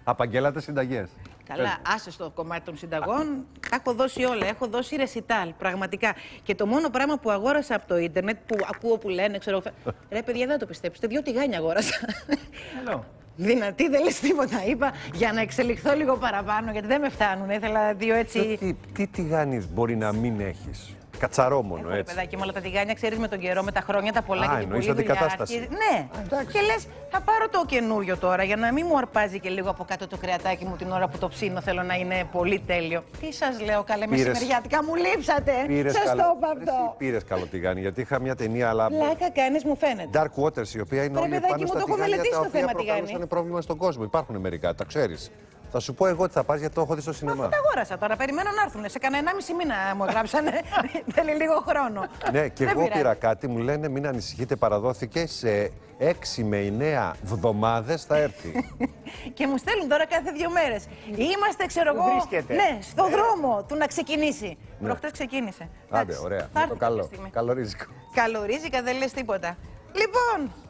Απαγγέλατε συνταγές. Καλά, άσε στο κομμάτι των συνταγών. Τα έχω δώσει όλα. Έχω δώσει ρεσιτάλ, πραγματικά. Και το μόνο πράγμα που αγόρασα από το ίντερνετ, που ακούω που λένε, ξέρω. Ρε, παιδιά, δεν το πιστέψετε. 2 τηγάνια αγόρασα. Καλό. Δυνατή, δεν λες τίποτα. Είπα για να εξελιχθώ λίγο παραπάνω, γιατί δεν με φτάνουν. Ήθελα 2 έτσι. Τι τηγάνι μπορεί να μην έχεις? Κατσαρό μόνο, Έχω, έτσι. παιδάκι, με όλα τα τηγάνια, ξέρεις, με τον καιρό, με τα χρόνια, τα πολλά και την εννοείς πολλή δουλειά. αντικατάσταση. Ναι. Και λες, θα πάρω το καινούριο τώρα για να μην μου αρπάζει και λίγο από κάτω το κρεατάκι μου την ώρα που το ψήνω. Θέλω να είναι πολύ τέλειο. Τι σας λέω, καλέ μεσημεριάτικα, μου λείψατε. Σας το είπα αυτό. Πήρες καλό τηγάνι, γιατί είχα μια ταινία, αλλά. Πλάκα κάνεις, μου φαίνεται. Dark Waters, η οποία είναι όλη πάνω στα τηγάνια τα οποία προκαλούσαν πρόβλημα στον κόσμο. Υπάρχουν μερικά, τα ξέρεις. Θα σου πω εγώ τι θα πας, γιατί το έχω δει στο σινεμά. Τα αγόρασα τώρα. Περιμένω να έρθουν. Σε κανένα 1,5 μήνα μου γράψανε. Θέλει λίγο χρόνο. Ναι, και εγώ πήρα κάτι, μου λένε μην ανησυχείτε, παραδόθηκε σε 6 με 9 εβδομάδες θα έρθει. Και μου στέλνουν τώρα κάθε 2 μέρες. Είμαστε, ξέρω εγώ. Ναι, στο δρόμο του να ξεκινήσει. Ναι. Προχτές ξεκίνησε. Άντε, ωραία. Το καλό. Καλορίζικο. Καλορίζικα, δεν λες τίποτα. Λοιπόν,